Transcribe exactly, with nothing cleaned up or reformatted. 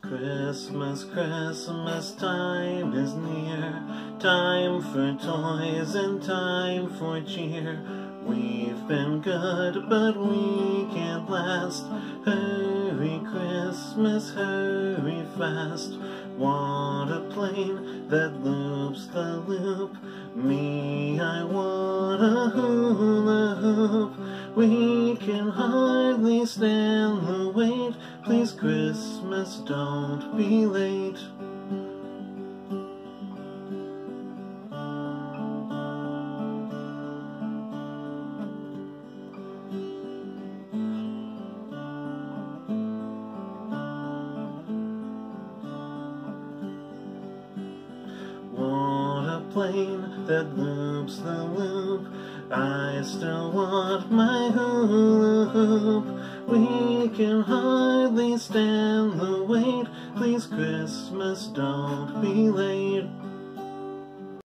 Christmas, Christmas time is near, time for toys and time for cheer. We've been good, but we can't last. Hurry Christmas, hurry fast. Want a plane that loops the loop. Me, I want a hula hoop. We can hardly stand the wait. Please Christmas, don't be late. Want a plane that loops the loop. I still want my hula hoop. We can hardly stand the wait. Please Christmas, don't be late.